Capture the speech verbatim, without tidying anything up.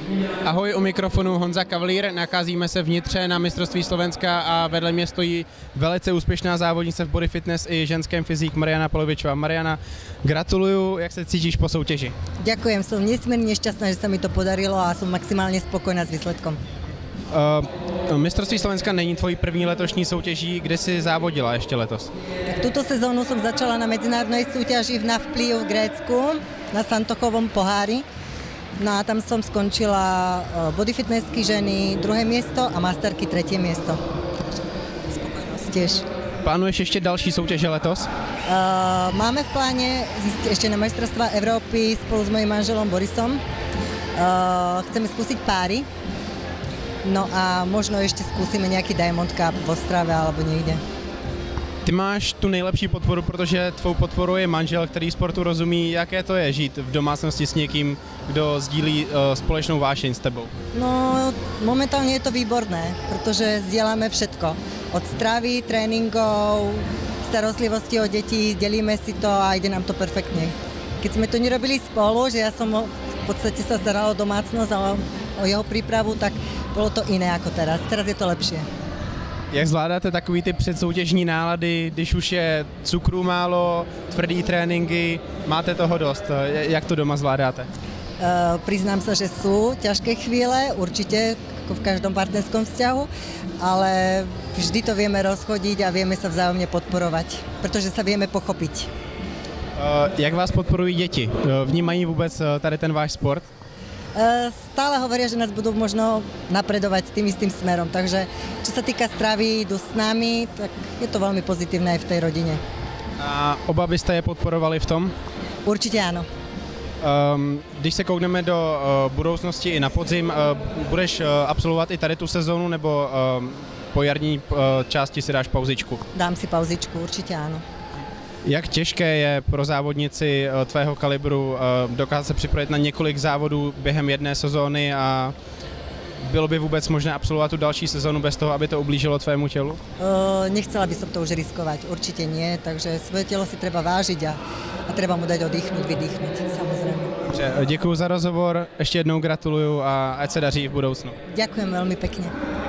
Ahoj, u mikrofonu Honza Kavlír, nacházíme se vnitře na mistrovství Slovenska a vedle mě stojí velice úspěšná závodnice v body fitness i ženském fyzik Mariana Polovičová. Mariana, gratuluju, jak se cítíš po soutěži? Ďakujem, som nesmierne šťastná, že sa mi to podarilo a som maximálně spokojná s výsledkom. Uh, mistrovství Slovenska není tvojí první letošní soutěží, kde jsi závodila ještě letos? Tak túto sezónu som začala na medzinárodnej súťaži v Nafplí v Grécku, na Santochovom pohári. No a tam som skončila body fitnessky ženy druhé miesto a masterky tretie miesto. Spokojnosť tiež. Plánuješ ještě další soutěže letos? Uh, máme v pláne ísť ešte na majstrovstvá Európy spolu s mojím manželom Borisom. Uh, chceme skúsiť páry. No a možno ešte skúsime nejaký Diamond Cup v Ostrave alebo niekde. Ty máš tu nejlepší podporu, protože tvou podporou je manžel, který sportu rozumí. Jaké to je žít v domácnosti s někým, kdo sdílí uh, společnou vášeň s tebou? No, momentálne je to výborné, protože sdielame všetko. Od stravy, tréninkov, starostlivosti o deti, delíme si to a ide nám to perfektne. Keď sme to nerobili spolu, že ja som v podstate sa starala o domácnosť a o jeho prípravu, tak bolo to iné ako teraz. Teraz je to lepšie. Jak zvládáte takový ty předsoutěžní nálady, když už je cukru málo, tvrdý tréninky, máte toho dost? Jak to doma zvládáte? Uh, priznám sa, že sú ťažké chvíle, určite, ako v každom partnerskom vzťahu, ale vždy to vieme rozchodiť a vieme sa vzájomne podporovať, pretože sa vieme pochopiť. Uh, jak vás podporují děti? Vnímají vůbec tady ten váš sport? Stále hovoria, že nás budú možno napredovať tým istým smerom, takže čo sa týka stravy, idú s nami, tak je to veľmi pozitívne aj v tej rodine. A oba byste je podporovali v tom? Určite áno. Um, když se koukneme do uh, budoucnosti i na podzim, uh, budeš uh, absolvovat i tady tu sezónu, nebo uh, po jarní uh, části si dáš pauzičku? Dám si pauzičku, určite áno. Jak těžké je pro závodnici tvého kalibru dokázat se připravit na několik závodů během jedné sezóny a bylo by vůbec možné absolvovat tu další sezónu bez toho, aby to ublížilo tvému tělu? Uh, nechcela by som to už riskovať, určite nie, takže svoje telo si treba vážiť a, a treba mu dať oddychnúť, vydýchnuť, samozrejme. Děkuji za rozhovor, ještě jednou gratuluju a ať se daří v budoucnu. Ďakujem veľmi pekne.